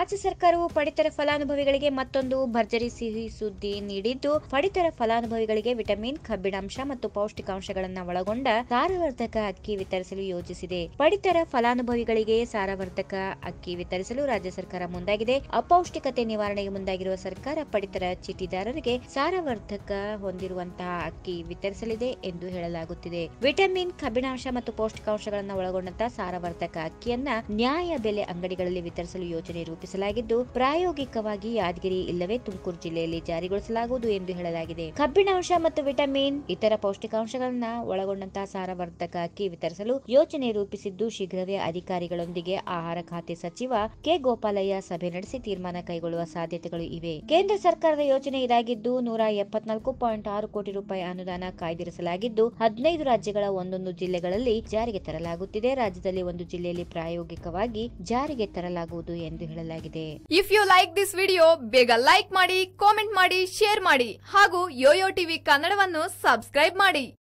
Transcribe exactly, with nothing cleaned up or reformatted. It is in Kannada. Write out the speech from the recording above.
ರಾಜ್ಯ ಸರ್ಕಾರವು ಪಡಿತರ ಫಲಾನುಭವಿಗಳಿಗೆ ಮತ್ತೊಂದು ಭರ್ಜರಿ ಸಿಹಿ ಸುದ್ದಿ ನೀಡಿದ್ದು, ಪಡಿತರ ಫಲಾನುಭವಿಗಳಿಗೆ ವಿಟಮಿನ್, ಕಬ್ಬಿಣಾಂಶ ಮತ್ತು ಪೌಷ್ಟಿಕಾಂಶಗಳನ್ನು ಒಳಗೊಂಡ ಸಾರವರ್ಧಕ ಅಕ್ಕಿ ವಿತರಿಸಲು ಯೋಜಿಸಿದೆ. ಪಡಿತರ ಫಲಾನುಭವಿಗಳಿಗೆ ಸಾರವರ್ಧಕ ಅಕ್ಕಿ ವಿತರಿಸಲು ರಾಜ್ಯ ಸರ್ಕಾರ ಮುಂದಾಗಿದೆ. ಅಪೌಷ್ಟಿಕತೆ ನಿವಾರಣೆಗೆ ಮುಂದಾಗಿರುವ ಸರ್ಕಾರ ಪಡಿತರ ಚೀಟಿದಾರರಿಗೆ ಸಾರವರ್ಧಕ ಹೊಂದಿರುವಂತಹ ಅಕ್ಕಿ ವಿತರಿಸಲಿದೆ ಎಂದು ಹೇಳಲಾಗುತ್ತಿದೆ. ವಿಟಮಿನ್, ಕಬ್ಬಿಣಾಂಶ ಮತ್ತು ಪೌಷ್ಟಿಕಾಂಶಗಳನ್ನು ಒಳಗೊಂಡಂತಹ ಸಾರವರ್ಧಕ ಅಕ್ಕಿಯನ್ನ ನ್ಯಾಯ ಬೆಲೆ ಅಂಗಡಿಗಳಲ್ಲಿ ವಿತರಿಸಲು ಯೋಜನೆ ರೂಪಿಸಲಾಗಿದ್ದು, ಪ್ರಾಯೋಗಿಕವಾಗಿ ಯಾದಗಿರಿ ಇಲ್ಲವೇ ತುಮಕೂರು ಜಿಲ್ಲೆಯಲ್ಲಿ ಜಾರಿಗೊಳಿಸಲಾಗುವುದು ಎಂದು ಹೇಳಲಾಗಿದೆ. ಕಬ್ಬಿಣಾಂಶ ಮತ್ತು ವಿಟಮಿನ್, ಇತರ ಪೌಷ್ಟಿಕಾಂಶಗಳನ್ನ ಒಳಗೊಂಡಂತಹ ಸಾರವರ್ಧಕ ಅಕ್ಕಿ ವಿತರಿಸಲು ಯೋಜನೆ ರೂಪಿಸಿದ್ದು, ಶೀಘ್ರವೇ ಅಧಿಕಾರಿಗಳೊಂದಿಗೆ ಆಹಾರ ಖಾತೆ ಸಚಿವ ಕೆ ಗೋಪಾಲಯ್ಯ ಸಭೆ ನಡೆಸಿ ತೀರ್ಮಾನ ಕೈಗೊಳ್ಳುವ ಸಾಧ್ಯತೆಗಳು ಇವೆ. ಕೇಂದ್ರ ಸರ್ಕಾರದ ಯೋಜನೆ ಇದಾಗಿದ್ದು, ನೂರ ಎಪ್ಪತ್ನಾಲ್ಕು ಪಾಯಿಂಟ್ ಆರು ಕೋಟಿ ರೂಪಾಯಿ ಅನುದಾನ ಕಾಯ್ದಿರಿಸಲಾಗಿದ್ದು, ಹದಿನೈದು ರಾಜ್ಯಗಳ ಒಂದೊಂದು ಜಿಲ್ಲೆಗಳಲ್ಲಿ ಜಾರಿಗೆ ತರಲಾಗುತ್ತಿದೆ. ರಾಜ್ಯದಲ್ಲಿ ಒಂದು ಜಿಲ್ಲೆಯಲ್ಲಿ ಪ್ರಾಯೋಗಿಕವಾಗಿ ಜಾರಿಗೆ ತರಲಾಗುವುದು ಎಂದು ಹೇಳಲಾಗಿದೆ. If you like this video, ಬೇಗ ಲೈಕ್ ಮಾಡಿ, ಕಾಮೆಂಟ್ ಮಾಡಿ, ಶೇರ್ ಮಾಡಿ ಹಾಗೂ ಯೋಯೋ ಟಿವಿ ಕನ್ನಡವನ್ನು ಸಬ್ಸ್ಕ್ರೈಬ್ ಮಾಡಿ.